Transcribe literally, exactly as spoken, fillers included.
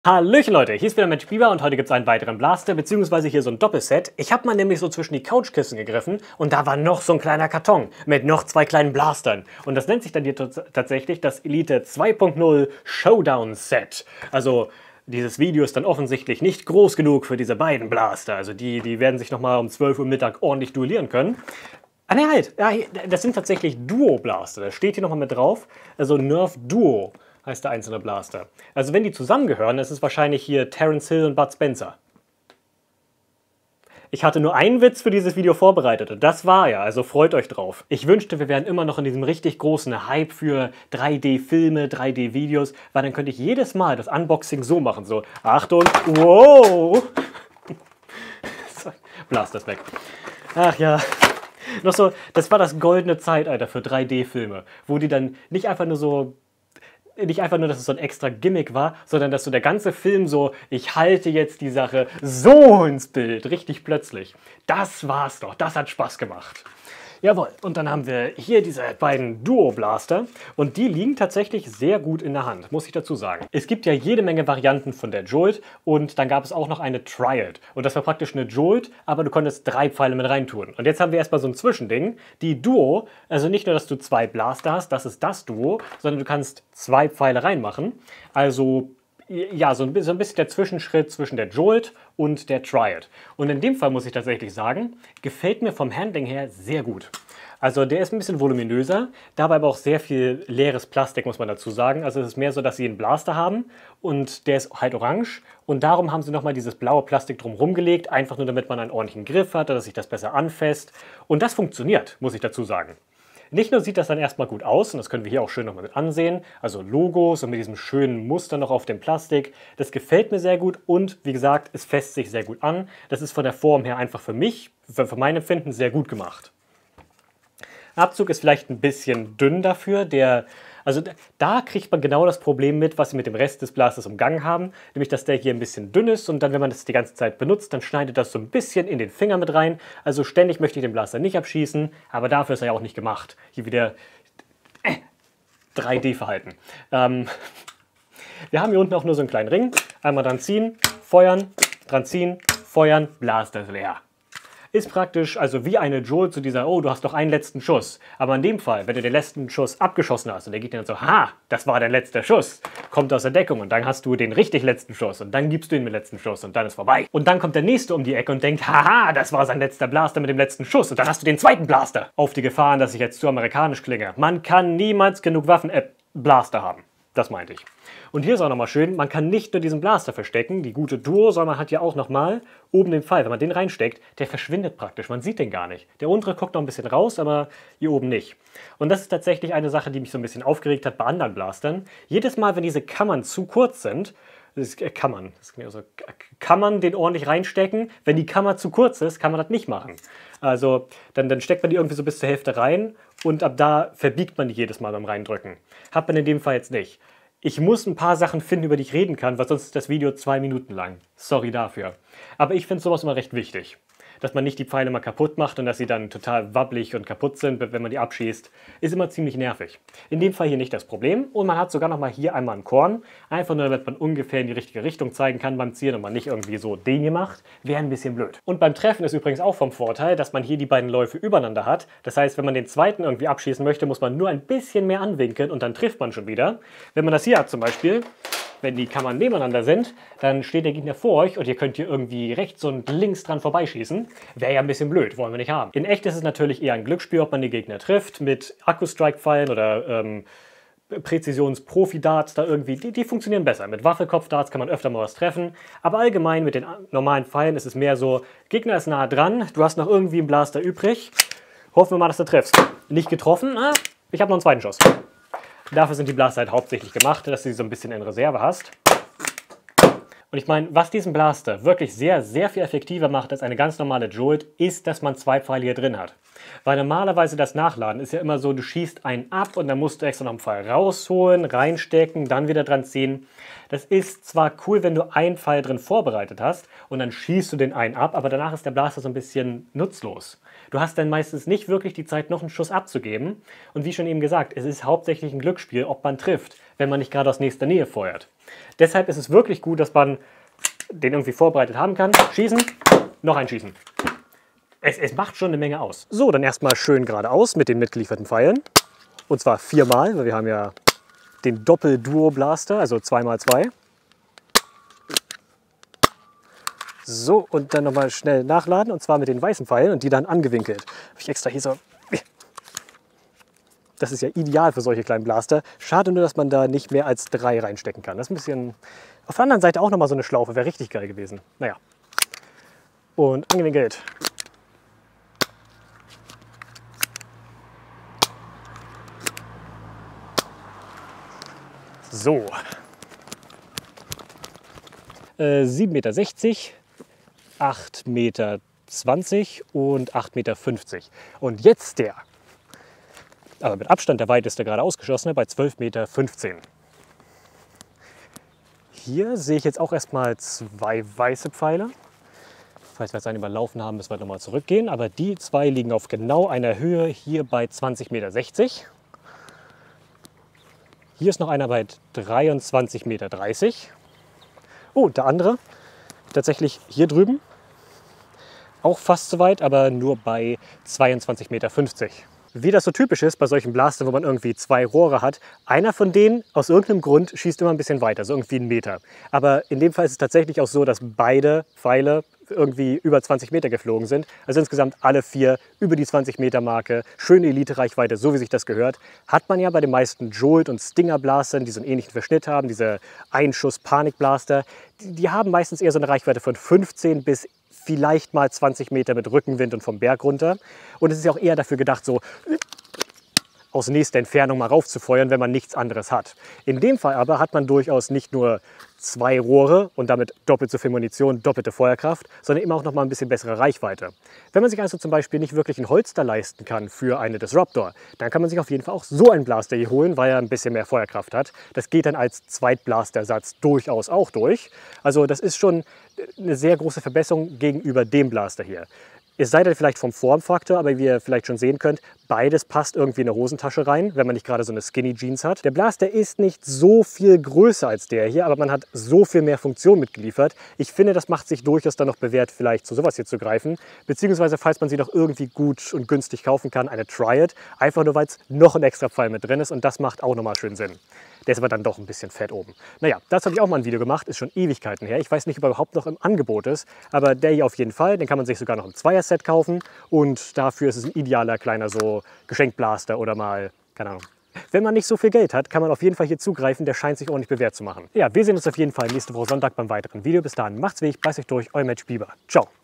Hallöchen Leute, hier ist wieder Magic Beaver und heute gibt es einen weiteren Blaster, beziehungsweise hier so ein Doppelset. Ich habe mal nämlich so zwischen die Couchkissen gegriffen und da war noch so ein kleiner Karton mit noch zwei kleinen Blastern. Und das nennt sich dann hier tatsächlich das Elite zwei Punkt null Showdown Set. Also dieses Video ist dann offensichtlich nicht groß genug für diese beiden Blaster. Also die, die werden sich nochmal um zwölf Uhr Mittag ordentlich duellieren können. Ah ne, halt, ja, das sind tatsächlich Duo-Blaster, das steht hier nochmal mit drauf. Also Nerf Duo heißt der einzelne Blaster. Also wenn die zusammengehören, ist es wahrscheinlich hier Terence Hill und Bud Spencer. Ich hatte nur einen Witz für dieses Video vorbereitet und das war ja, also freut euch drauf. Ich wünschte, wir wären immer noch in diesem richtig großen Hype für drei D-Filme, drei D-Videos, weil dann könnte ich jedes Mal das Unboxing so machen, so, Achtung, wow! Blaster ist weg. Ach ja. Noch so, das war das goldene Zeitalter für drei D-Filme, wo die dann nicht einfach nur so Nicht einfach nur, dass es so ein extra Gimmick war, sondern dass so der ganze Film so, ich halte jetzt die Sache so ins Bild, richtig plötzlich. Das war's doch, das hat Spaß gemacht. Jawohl, und dann haben wir hier diese beiden Duo-Blaster und die liegen tatsächlich sehr gut in der Hand, muss ich dazu sagen. Es gibt ja jede Menge Varianten von der Jolt und dann gab es auch noch eine Triad. Und das war praktisch eine Jolt, aber du konntest drei Pfeile mit reintun. Und jetzt haben wir erstmal so ein Zwischending, die Duo, also nicht nur, dass du zwei Blaster hast, das ist das Duo, sondern du kannst zwei Pfeile reinmachen. Also ja, so ein bisschen der Zwischenschritt zwischen der Jolt und der Triad. Und in dem Fall muss ich tatsächlich sagen, gefällt mir vom Handling her sehr gut. Also der ist ein bisschen voluminöser, dabei aber auch sehr viel leeres Plastik, muss man dazu sagen. Also es ist mehr so, dass sie einen Blaster haben und der ist halt orange. Und darum haben sie nochmal dieses blaue Plastik drumherum gelegt, einfach nur damit man einen ordentlichen Griff hat, dass sich das besser anfasst. Und das funktioniert, muss ich dazu sagen. Nicht nur sieht das dann erstmal gut aus, und das können wir hier auch schön nochmal mit ansehen, also Logos und mit diesem schönen Muster noch auf dem Plastik, das gefällt mir sehr gut und wie gesagt, es fässt sich sehr gut an. Das ist von der Form her einfach für mich, für, für mein Empfinden sehr gut gemacht. Abzug ist vielleicht ein bisschen dünn dafür, der, also da kriegt man genau das Problem mit, was sie mit dem Rest des Blasters umgangen haben, nämlich dass der hier ein bisschen dünn ist und dann, wenn man das die ganze Zeit benutzt, dann schneidet das so ein bisschen in den Finger mit rein. Also ständig möchte ich den Blaster nicht abschießen, aber dafür ist er ja auch nicht gemacht. Hier wieder äh, drei D-Verhalten. Ähm, wir haben hier unten auch nur so einen kleinen Ring. Einmal dran ziehen, feuern, dran ziehen, feuern, Blaster ist leer. Ist praktisch also wie eine Jolt zu dieser, oh, du hast doch einen letzten Schuss. Aber in dem Fall, wenn du den letzten Schuss abgeschossen hast und der Gegner dann so, ha, das war dein letzter Schuss, kommt aus der Deckung und dann hast du den richtig letzten Schuss und dann gibst du ihm den letzten Schuss und dann ist vorbei. Und dann kommt der nächste um die Ecke und denkt, haha, das war sein letzter Blaster mit dem letzten Schuss und dann hast du den zweiten Blaster. Auf die Gefahren, dass ich jetzt zu amerikanisch klinge. Man kann niemals genug Waffen, äh, Blaster haben. Das meinte ich. Und hier ist auch nochmal schön, man kann nicht nur diesen Blaster verstecken, die gute Duo, sondern man hat ja auch nochmal oben den Pfeil. Wenn man den reinsteckt, der verschwindet praktisch, man sieht den gar nicht. Der untere guckt noch ein bisschen raus, aber hier oben nicht. Und das ist tatsächlich eine Sache, die mich so ein bisschen aufgeregt hat bei anderen Blastern. Jedes Mal, wenn diese Kammern zu kurz sind, das kann man, das also, kann man den ordentlich reinstecken. Wenn die Kammer zu kurz ist, kann man das nicht machen. Also dann, dann steckt man die irgendwie so bis zur Hälfte rein und ab da verbiegt man die jedes Mal beim Reindrücken. Hat man in dem Fall jetzt nicht. Ich muss ein paar Sachen finden, über die ich reden kann, weil sonst ist das Video zwei Minuten lang. Sorry dafür. Aber ich finde sowas immer recht wichtig. Dass man nicht die Pfeile mal kaputt macht und dass sie dann total wabbelig und kaputt sind, wenn man die abschießt, ist immer ziemlich nervig. In dem Fall hier nicht das Problem und man hat sogar noch mal hier einmal ein Korn, einfach nur damit man ungefähr in die richtige Richtung zeigen kann beim Zielen und man nicht irgendwie so den hier macht, wäre ein bisschen blöd. Und beim Treffen ist übrigens auch vom Vorteil, dass man hier die beiden Läufe übereinander hat. Das heißt, wenn man den zweiten irgendwie abschießen möchte, muss man nur ein bisschen mehr anwinkeln und dann trifft man schon wieder. Wenn man das hier hat zum Beispiel, wenn die Kammern nebeneinander sind, dann steht der Gegner vor euch und ihr könnt hier irgendwie rechts und links dran vorbeischießen. Wäre ja ein bisschen blöd, wollen wir nicht haben. In echt ist es natürlich eher ein Glücksspiel, ob man die Gegner trifft, mit Akku-Strike-Pfeilen oder ähm, Präzisions-Profi-Darts da irgendwie, die, die funktionieren besser. Mit Waffelkopf-Darts kann man öfter mal was treffen, aber allgemein mit den normalen Pfeilen ist es mehr so, Gegner ist nah dran, du hast noch irgendwie einen Blaster übrig, hoffen wir mal, dass du triffst. Nicht getroffen, ah, ich habe noch einen zweiten Schuss. Dafür sind die Blaster halt hauptsächlich gemacht, dass du sie so ein bisschen in Reserve hast. Und ich meine, was diesen Blaster wirklich sehr, sehr viel effektiver macht als eine ganz normale Jolt, ist, dass man zwei Pfeile hier drin hat. Weil normalerweise das Nachladen ist ja immer so, du schießt einen ab und dann musst du extra noch einen Pfeil rausholen, reinstecken, dann wieder dran ziehen. Das ist zwar cool, wenn du einen Pfeil drin vorbereitet hast und dann schießt du den einen ab, aber danach ist der Blaster so ein bisschen nutzlos. Du hast dann meistens nicht wirklich die Zeit, noch einen Schuss abzugeben. Und wie schon eben gesagt, es ist hauptsächlich ein Glücksspiel, ob man trifft, wenn man nicht gerade aus nächster Nähe feuert. Deshalb ist es wirklich gut, dass man den irgendwie vorbereitet haben kann. Schießen, noch ein Schießen. Es, es macht schon eine Menge aus. So, dann erstmal schön geradeaus mit den mitgelieferten Pfeilen. Und zwar viermal, weil wir haben ja den Doppel-Duo-Blaster, also zwei mal zwei. So, und dann nochmal schnell nachladen, und zwar mit den weißen Pfeilen und die dann angewinkelt. Habe ich extra hier so... Das ist ja ideal für solche kleinen Blaster. Schade nur, dass man da nicht mehr als drei reinstecken kann. Das ist ein bisschen... Auf der anderen Seite auch nochmal so eine Schlaufe, wäre richtig geil gewesen. Naja. Und angewinkelt. So. Äh, sieben Meter sechzig, acht Meter zwanzig und acht Meter fünfzig. Und jetzt der, aber mit Abstand der weiteste gerade ausgeschossene, bei zwölf Meter fünfzehn. Hier sehe ich jetzt auch erstmal zwei weiße Pfeile. Falls wir jetzt einen überlaufen haben, müssen wir nochmal zurückgehen. Aber die zwei liegen auf genau einer Höhe hier bei zwanzig Meter sechzig. Hier ist noch einer bei dreiundzwanzig Meter dreißig. Oh, der andere tatsächlich hier drüben. Auch fast so weit, aber nur bei zweiundzwanzig Meter fünfzig. Wie das so typisch ist bei solchen Blastern, wo man irgendwie zwei Rohre hat, einer von denen aus irgendeinem Grund schießt immer ein bisschen weiter, so irgendwie einen Meter. Aber in dem Fall ist es tatsächlich auch so, dass beide Pfeile irgendwie über zwanzig Meter geflogen sind. Also insgesamt alle vier über die zwanzig Meter Marke. Schöne Elite-Reichweite, so wie sich das gehört. Hat man ja bei den meisten Jolt- und Stinger-Blastern, die so einen ähnlichen Verschnitt haben, diese Einschuss-Panik-Blaster. Die, die haben meistens eher so eine Reichweite von fünfzehn bis vielleicht mal zwanzig Meter mit Rückenwind und vom Berg runter. Und es ist ja auch eher dafür gedacht, so aus nächster Entfernung mal raufzufeuern, wenn man nichts anderes hat. In dem Fall aber hat man durchaus nicht nur zwei Rohre und damit doppelt so viel Munition, doppelte Feuerkraft, sondern immer auch noch mal ein bisschen bessere Reichweite. Wenn man sich also zum Beispiel nicht wirklich ein Holster leisten kann für eine Disruptor, dann kann man sich auf jeden Fall auch so einen Blaster hier holen, weil er ein bisschen mehr Feuerkraft hat. Das geht dann als Zweitblastersatz durchaus auch durch. Also das ist schon eine sehr große Verbesserung gegenüber dem Blaster hier. Es sei denn vielleicht vom Formfaktor, aber wie ihr vielleicht schon sehen könnt, beides passt irgendwie in eine Hosentasche rein, wenn man nicht gerade so eine Skinny Jeans hat. Der Blaster ist nicht so viel größer als der hier, aber man hat so viel mehr Funktion mitgeliefert. Ich finde, das macht sich durchaus dann noch bewährt, vielleicht zu sowas hier zu greifen. Beziehungsweise, falls man sie noch irgendwie gut und günstig kaufen kann, eine Triad. Einfach nur, weil es noch ein extra Pfeil mit drin ist und das macht auch nochmal schön Sinn. Der ist aber dann doch ein bisschen fett oben. Naja, dazu habe ich auch mal ein Video gemacht, ist schon Ewigkeiten her. Ich weiß nicht, ob er überhaupt noch im Angebot ist, aber der hier auf jeden Fall, den kann man sich sogar noch im Zweier-Set kaufen und dafür ist es ein idealer kleiner so Geschenkblaster oder mal, keine Ahnung. Wenn man nicht so viel Geld hat, kann man auf jeden Fall hier zugreifen, der scheint sich ordentlich bewährt zu machen. Ja, wir sehen uns auf jeden Fall nächste Woche Sonntag beim weiteren Video. Bis dahin, macht's weg, beißt euch durch, euer Mensch Biber. Ciao.